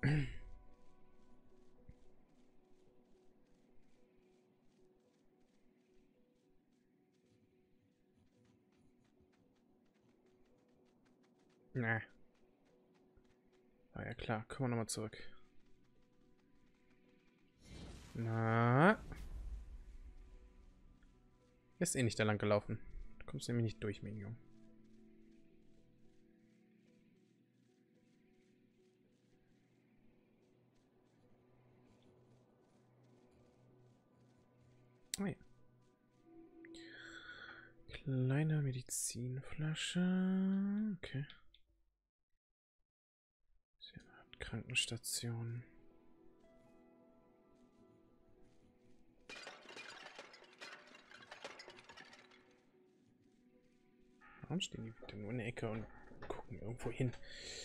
Na. Ah ja klar, kommen wir nochmal zurück. Na. Hier ist eh nicht da lang gelaufen. Du kommst nämlich nicht durch, Minion. Oh ja. Kleine Medizinflasche. Okay. Krankenstation. Warum stehen die wieder nur in der Ecke und gucken irgendwo hin?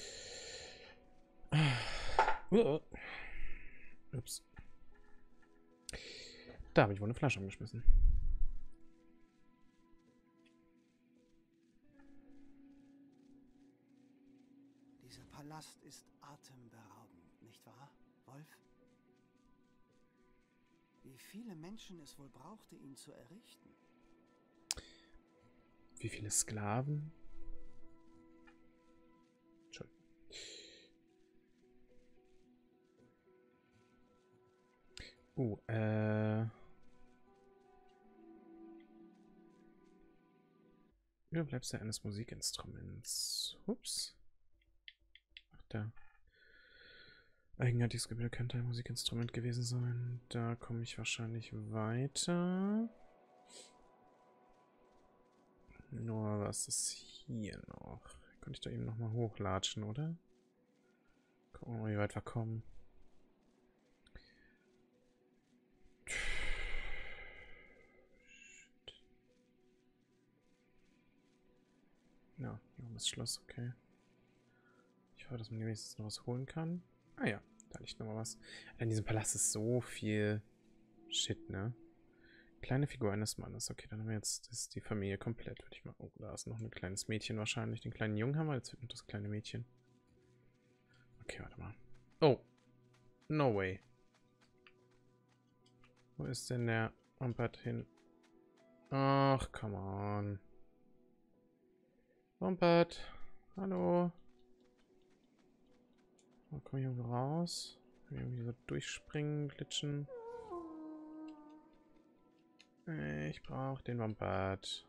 Ups. Da habe ich wohl eine Flasche umgeschmissen. Dieser Palast ist atemberaubend, nicht wahr, Wolf? Wie viele Menschen es wohl brauchte, ihn zu errichten? Wie viele Sklaven? Entschuldigung. Überbleibsel eines Musikinstruments. Ups. Ach, da. Eigenartiges Gebilde könnte ein Musikinstrument gewesen sein. Da komme ich wahrscheinlich weiter. Nur, was ist hier noch? Könnte ich da eben nochmal hochlatschen, oder? Gucken wir mal, wie weit wir kommen. Ja, hier oben ist das Schloss, okay. Ich hoffe, dass man wenigstens noch was holen kann. Ah ja, da liegt nochmal was. In diesem Palast ist so viel Shit, ne? Kleine Figur eines Mannes. Okay, dann haben wir jetzt das ist die Familie komplett, würde ich mal. Oh, da ist noch ein kleines Mädchen wahrscheinlich. Den kleinen Jungen haben wir, jetzt wird noch das kleine Mädchen. Okay, warte mal. Oh. No way. Wo ist denn der Wombat hin? Ach, come on. Wombat. Hallo. Oh, komm ich irgendwo raus? Kann ich irgendwie so durchspringen, glitschen? Ich brauche den Wombat.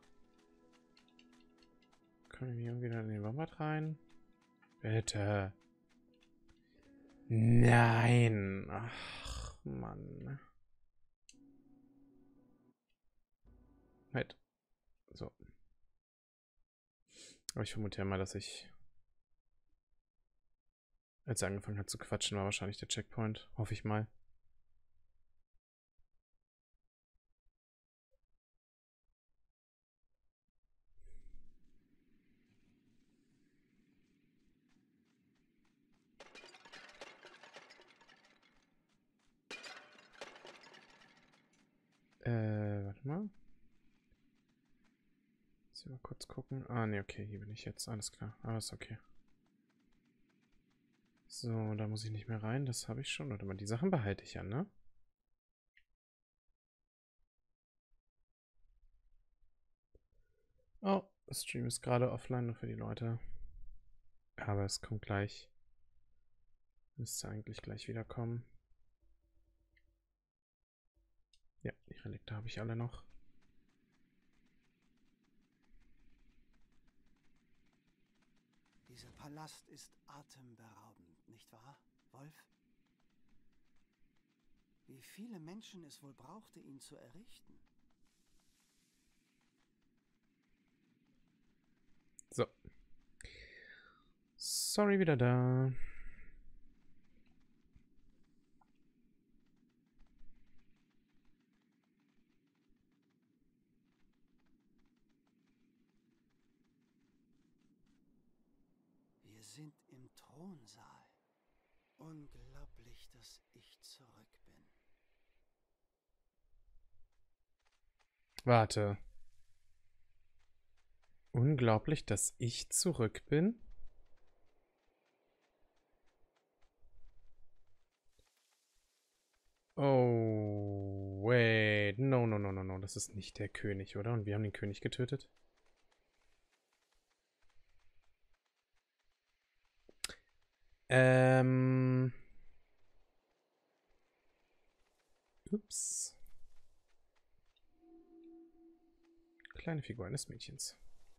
Können wir irgendwie dann in den Wombat rein? Bitte. Nein. Ach, Mann. Halt. So. Aber ich vermute ja mal, dass ich... Als er angefangen hat zu quatschen, war wahrscheinlich der Checkpoint. Hoffe ich mal. Warte mal. Jetzt mal kurz gucken. Ah, ne, okay, hier bin ich jetzt. Alles klar. Aber ist okay. So, da muss ich nicht mehr rein. Das habe ich schon. Warte mal, die Sachen behalte ich ja, ne? Oh, das Stream ist gerade offline nur für die Leute. Aber es kommt gleich. Müsste eigentlich gleich wiederkommen. Ja, die Relikte habe ich alle noch. Dieser Palast ist atemberaubend, nicht wahr, Wolf? Wie viele Menschen es wohl brauchte, ihn zu errichten? So. Sorry, wieder da. Wir sind im Thronsaal. Unglaublich, dass ich zurück bin. Warte. Unglaublich, dass ich zurück bin. Oh, wait. No, no, no, no, no. Das ist nicht der König, oder? Und wir haben den König getötet? Ups. Kleine Figur eines Mädchens.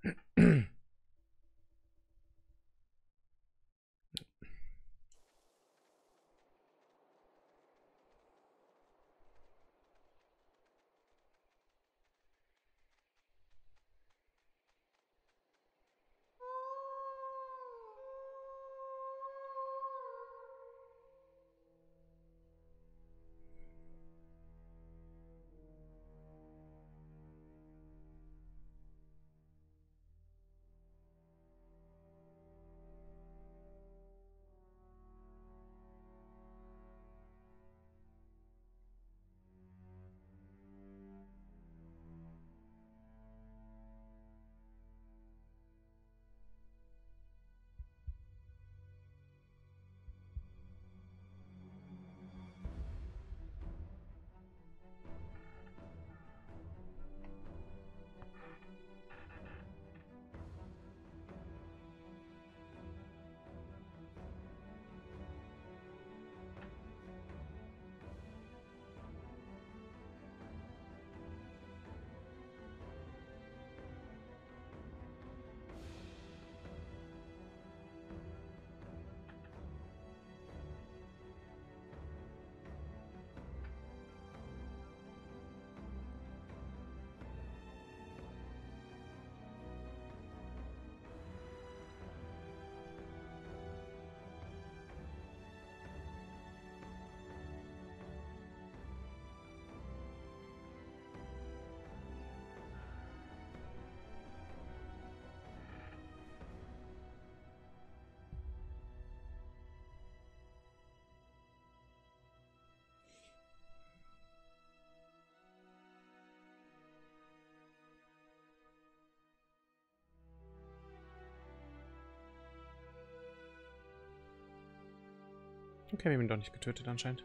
Okay, wir haben ihn doch nicht getötet anscheinend.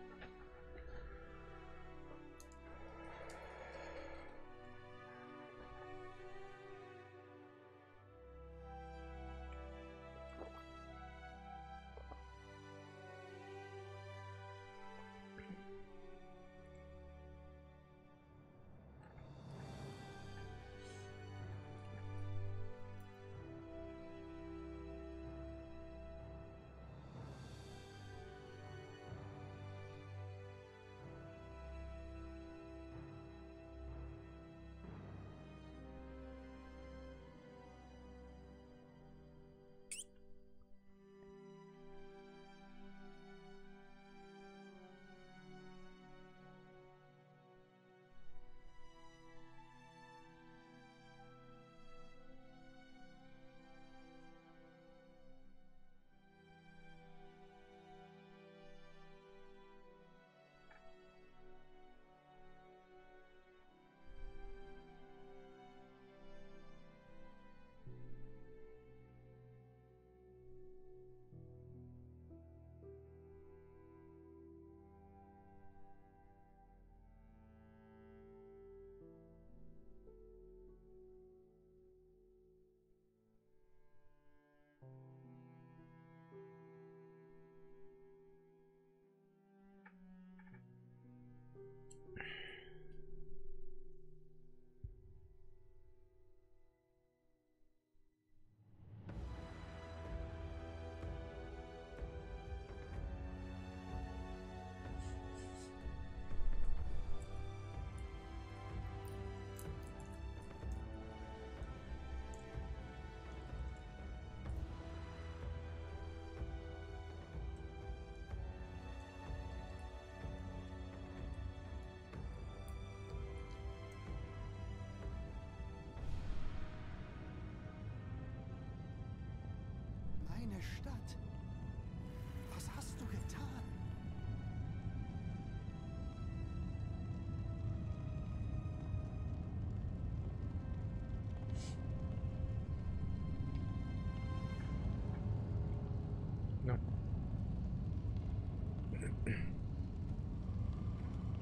Meine Stadt. Was hast du getan? No.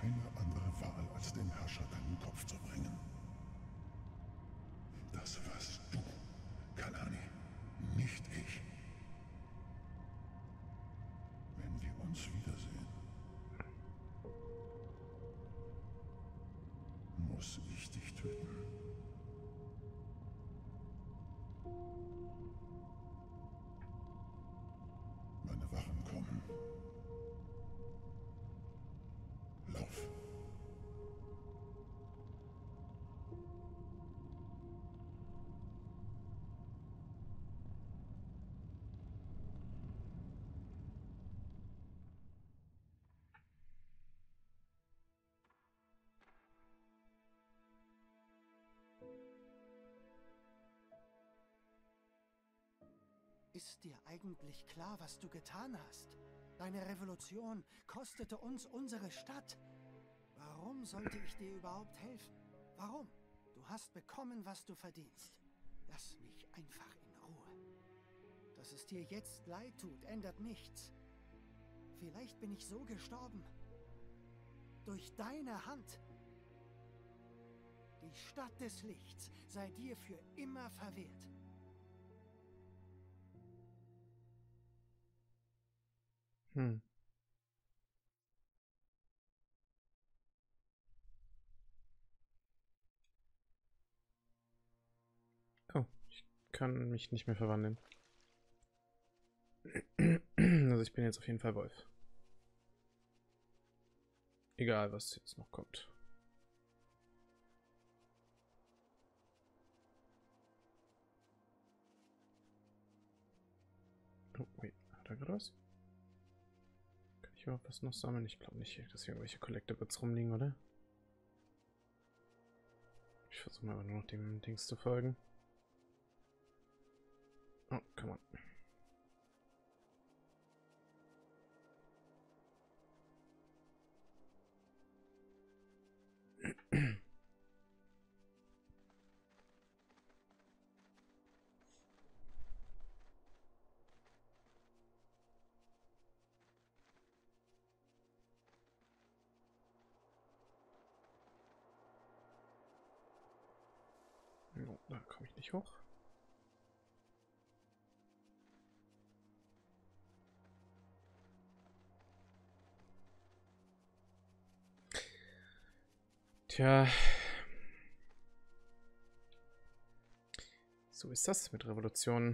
keine andere Wahl, als dem Herrscher deinen Kopf zu bringen. Das warst du, Kalani, nicht ich. Wenn wir uns wiedersehen, muss ich dich töten. Meine Wachen kommen. Lauf. Ist dir eigentlich klar, was du getan hast? Deine Revolution kostete uns unsere Stadt. Warum sollte ich dir überhaupt helfen? Warum? Du hast bekommen, was du verdienst. Lass mich einfach in Ruhe. Dass es dir jetzt leid tut, ändert nichts. Vielleicht bin ich so gestorben. Durch deine Hand. Die Stadt des Lichts sei dir für immer verwehrt. Oh, ich kann mich nicht mehr verwandeln. Also ich bin jetzt auf jeden Fall Wolf. Egal, was jetzt noch kommt. Oh, wait, hat er gerade was? Kann ich überhaupt was noch sammeln? Ich glaube nicht, dass hier irgendwelche Collectibles rumliegen, oder? Ich versuche mal nur noch dem Dings zu folgen. Oh, come on. Oh, da komme ich nicht hoch. Tja. So ist das mit Revolutionen.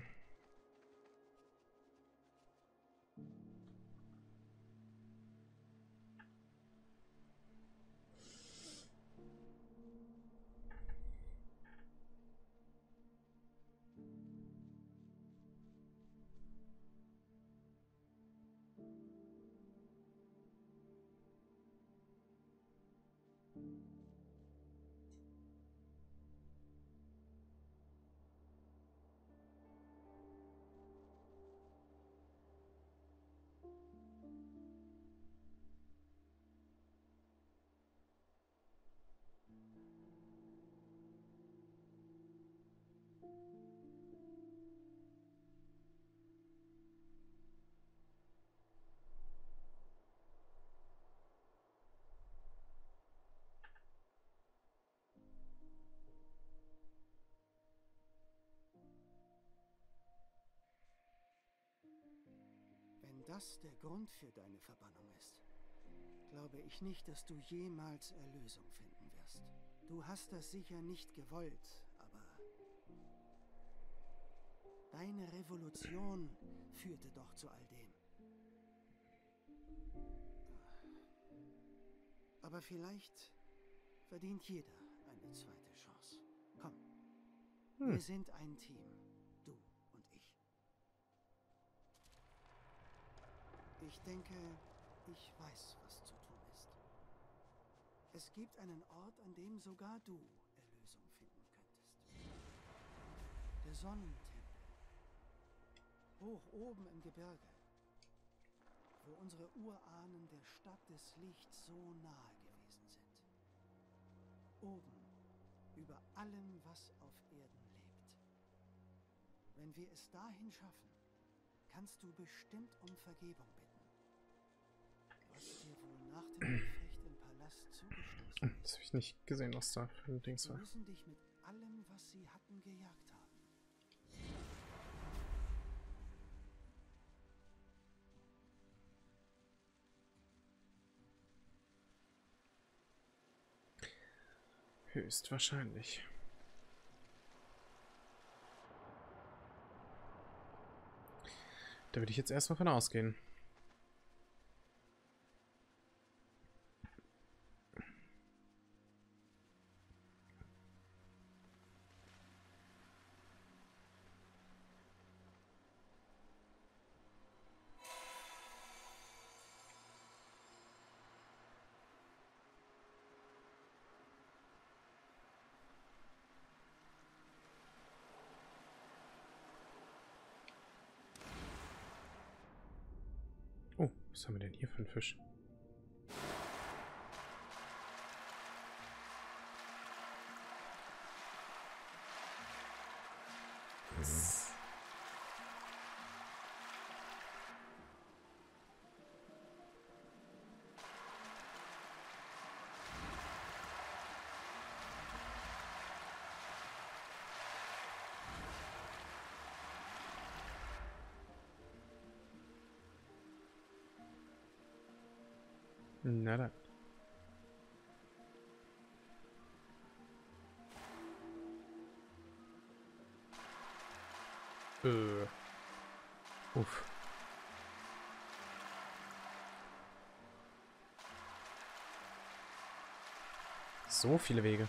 Wenn das der Grund für deine Verbannung ist, glaube ich nicht, dass du jemals Erlösung finden wirst. Du hast das sicher nicht gewollt, aber deine Revolution führte doch zu all dem. Aber vielleicht verdient jeder eine zweite Chance. Komm, wir sind ein Team, du und ich. Ich denke, ich weiß, was zu tun ist. Es gibt einen Ort, an dem sogar du Erlösung finden könntest. Der Sonnentempel. Hoch oben im Gebirge. Wo unsere Urahnen der Stadt des Lichts so nahe gewesen sind. Oben, über allem, was auf Erden lebt. Wenn wir es dahin schaffen, kannst du bestimmt um Vergebung bitten. Was dir wohl nach dem Gefecht im Palast Palast zugestoßen Das ist. habe ich nicht gesehen, was da für ein Dings Sie war. müssen dich mit allem, was sie hatten, gejagt haben. Höchstwahrscheinlich. Da würde ich jetzt erstmal von ausgehen. Oh, was haben wir denn hier für einen Fisch? Na dann. Uff. So viele Wege.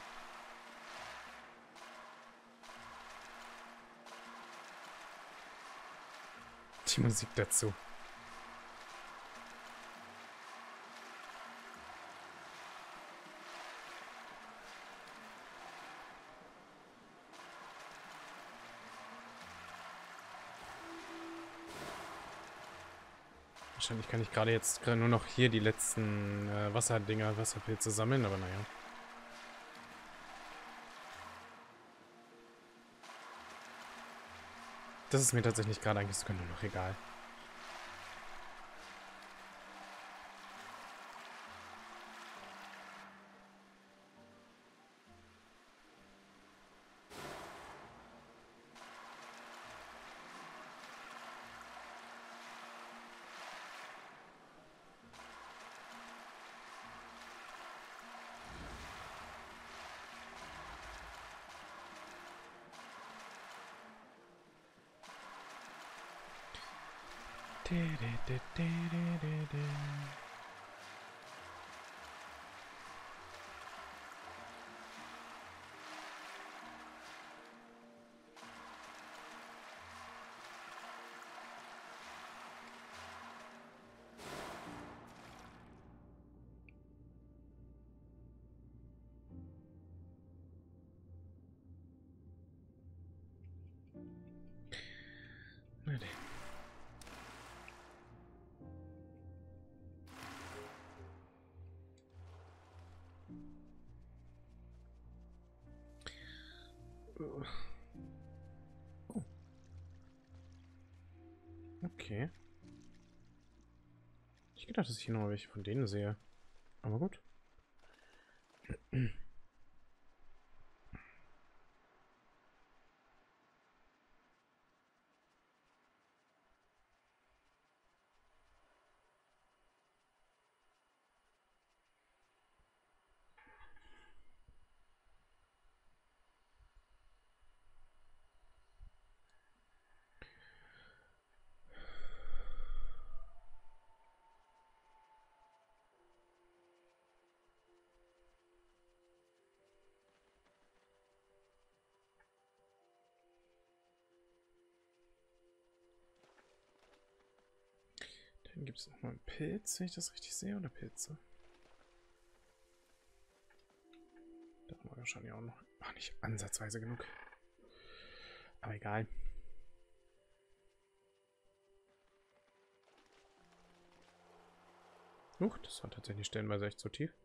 Die Musik dazu. Wahrscheinlich kann ich gerade jetzt nur noch hier die letzten Wasserdinger, Wasserpilze sammeln, aber naja. Das ist mir tatsächlich gerade eigentlich sogar nur noch egal. Na denn. Oh. Okay. Ich gedacht, dass ich hier noch welche von denen sehe. Aber gut. Dann gibt es nochmal einen Pilz, wenn ich das richtig sehe, oder Pilze? Da haben wir wahrscheinlich auch noch. Ach, nicht ansatzweise genug. Aber egal. Das war tatsächlich stellenweise echt so tief.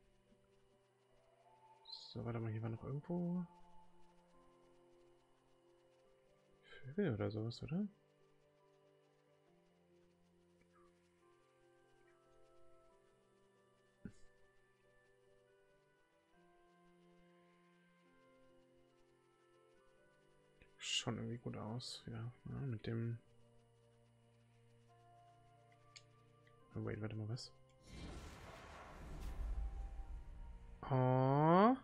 So, warte mal, hier war noch irgendwo Vögel oder sowas, oder? schon irgendwie gut aus. Ja, ja, mit dem... Oh, wait, warte mal, was? Oh.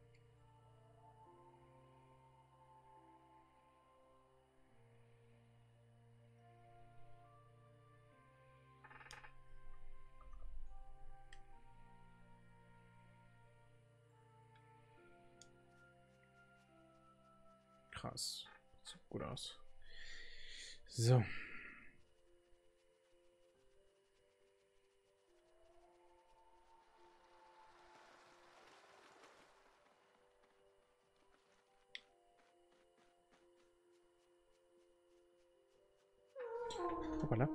Krass. Sieht gut aus. So. Hoppala.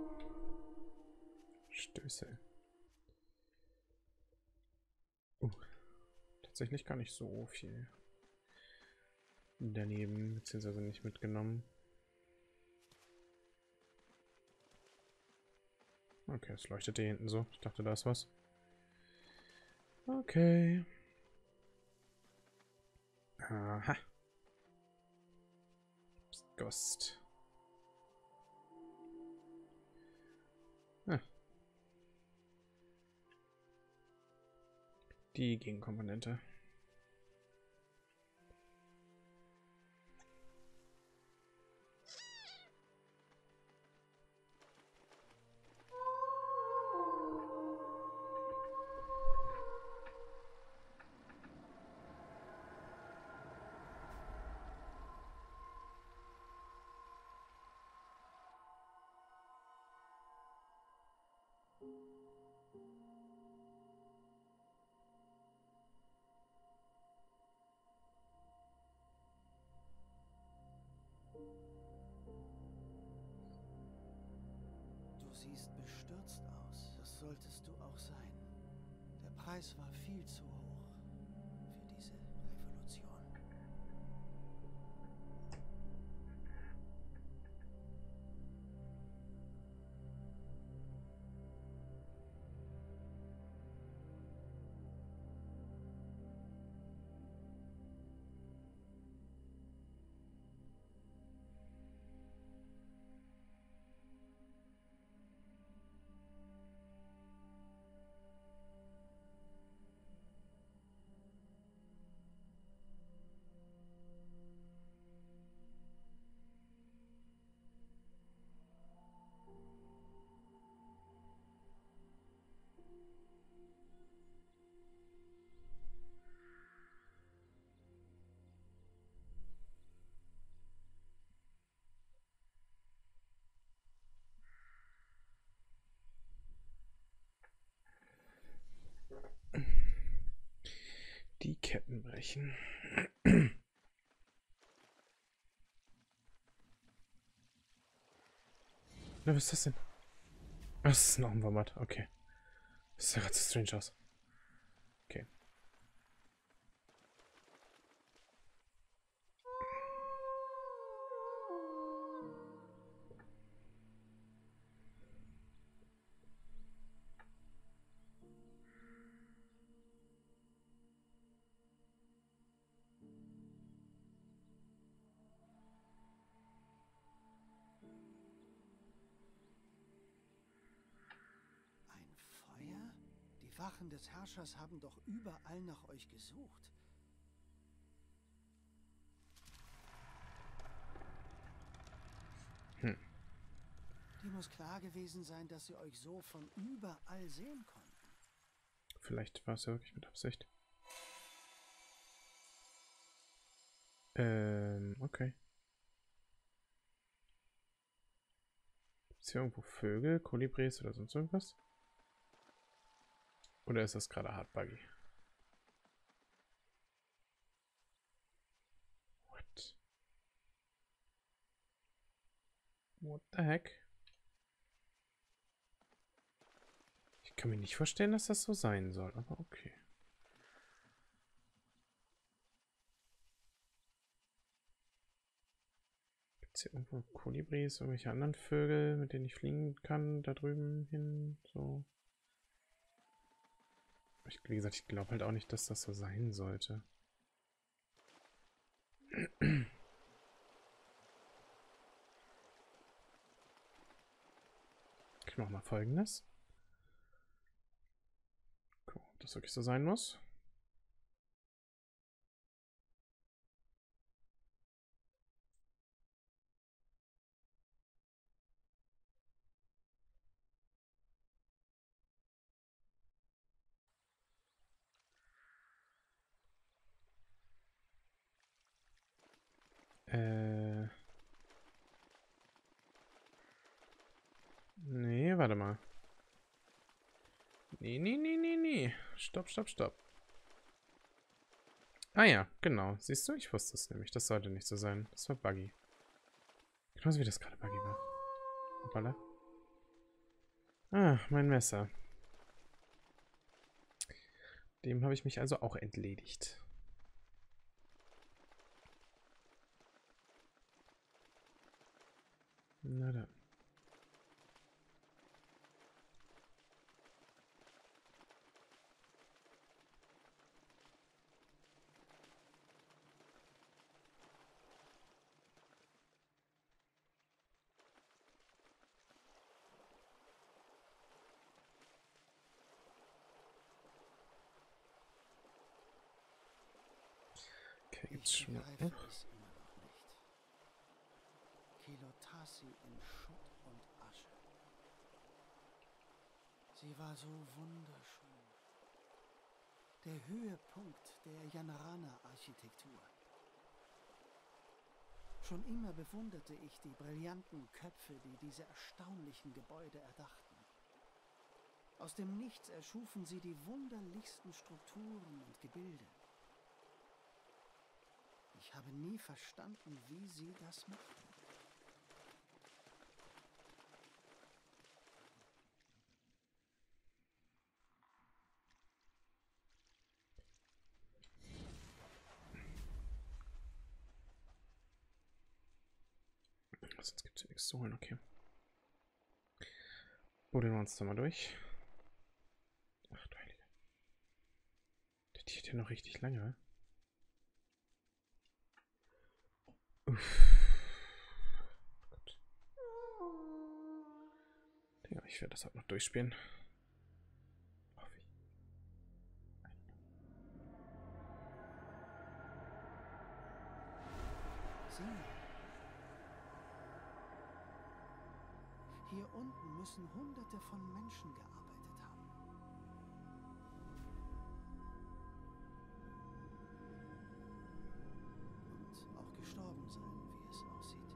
Stöße. Tatsächlich gar nicht so viel daneben, beziehungsweise nicht mitgenommen. Okay, es leuchtet hier hinten so. Ich dachte, da ist was. Okay. Aha. Ghost. Ah. Die Gegenkomponente. Du siehst bestürzt aus. Das solltest du auch sein. Der Preis war viel zu hoch für diese Revolution. Die Ketten brechen. Na, was ist das denn? Ach, das ist noch ein Wombat. Okay. Das sah gerade so strange aus. Okay. Ein Feuer? Die Wachen des Herrschers haben doch überall nach euch gesucht. Hm. Die muss klar gewesen sein, dass sie euch so von überall sehen konnten. Vielleicht war es ja wirklich mit Absicht. Okay. Ist hier irgendwo Vögel, Kolibris oder sonst irgendwas? Oder ist das gerade hart buggy? What? What the heck? Ich kann mir nicht vorstellen, dass das so sein soll, aber okay. Gibt es hier irgendwo Kolibris, irgendwelche anderen Vögel, mit denen ich fliegen kann, da drüben hin, so? Wie gesagt, ich glaube halt auch nicht, dass das so sein sollte. Ich mache mal Folgendes. Gucken, ob das wirklich so sein muss. Nee, warte mal. Nee. Stopp. Ah ja, genau. Siehst du, ich wusste es nämlich. Das sollte nicht so sein. Das war buggy. Genauso wie das gerade buggy war. Hoppala. Ah, mein Messer. Dem habe ich mich also auch entledigt. Na dann. Okay, gibt's Ich schon mal. begreife es immer noch nicht. Kilotasi in Schutt und Asche. Sie war so wunderschön. Der Höhepunkt der Janrana-Architektur. Schon immer bewunderte ich die brillanten Köpfe, die diese erstaunlichen Gebäude erdachten. Aus dem Nichts erschufen sie die wunderlichsten Strukturen und Gebilde. Ich habe nie verstanden, wie sie das machten. Sonst gibt es hier nichts zu holen, okay. Buddeln wir uns da mal durch. Ach du Heilige. Der tiert hier noch richtig lange, wa? Uff. Gut. Ja, ich werde das halt noch durchspielen. Hoffe ich. Sieh mal. Hier unten müssen Hunderte von Menschen gearbeitet haben. Und auch gestorben sein, wie es aussieht.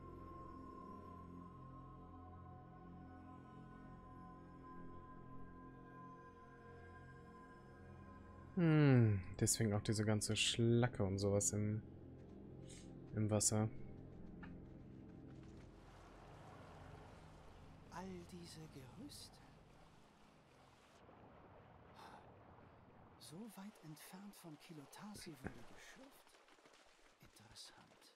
Deswegen auch diese ganze Schlacke und sowas im Wasser. All diese Gerüste. So weit entfernt von Kilotasi wurde geschürft. Interessant.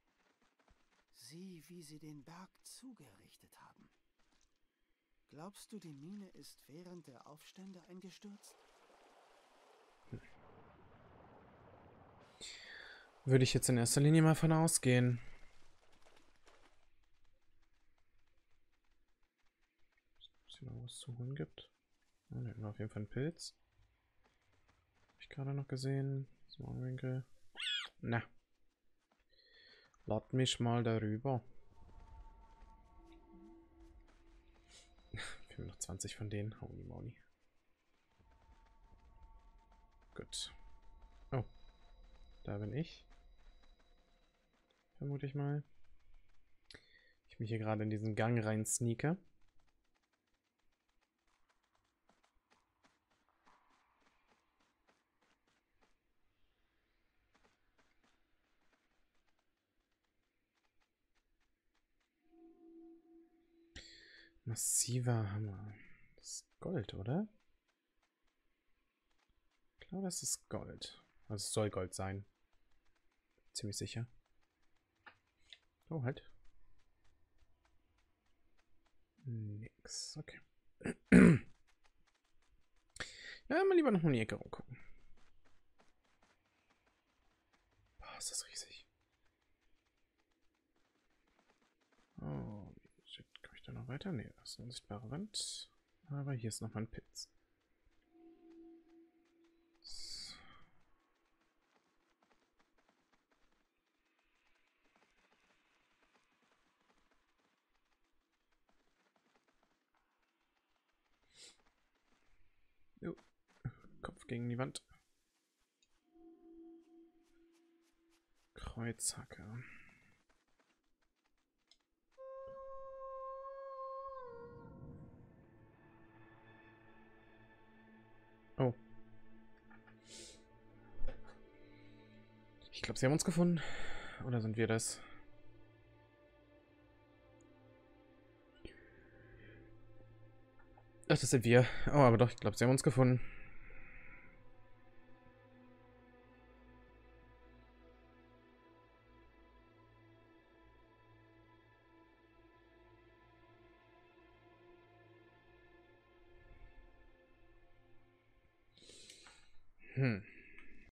Sieh, wie sie den Berg zugerichtet haben. Glaubst du, die Mine ist während der Aufstände eingestürzt? Würde ich jetzt in erster Linie mal von ausgehen. Ob es hier noch was zu holen gibt. Oh, da hätten wir auf jeden Fall einen Pilz. Habe ich gerade noch gesehen. Morgenwinkel. Na. Lad mich mal darüber. Wir haben noch 20 von denen. Holy moly. Gut. Oh. Da bin ich. Vermute ich mal. Ich mich hier gerade in diesen Gang rein sneake. Massiver Hammer. Das ist Gold, oder? Ich glaube, das ist Gold. Also es soll Gold sein. Ziemlich sicher. Oh, halt. Nix. Okay. Ja, mal lieber noch um die Ecke rumgucken. Boah, ist das riesig. Oh, shit. Komme ich da noch weiter? Ne, das ist eine unsichtbare Wand. Aber hier ist nochmal ein Pilz. So. Jo. Kopf gegen die Wand. Kreuzhacke. Oh. Ich glaube, sie haben uns gefunden. Oder sind wir das? Ach, das sind wir. Oh, aber doch, ich glaube, sie haben uns gefunden. Hm.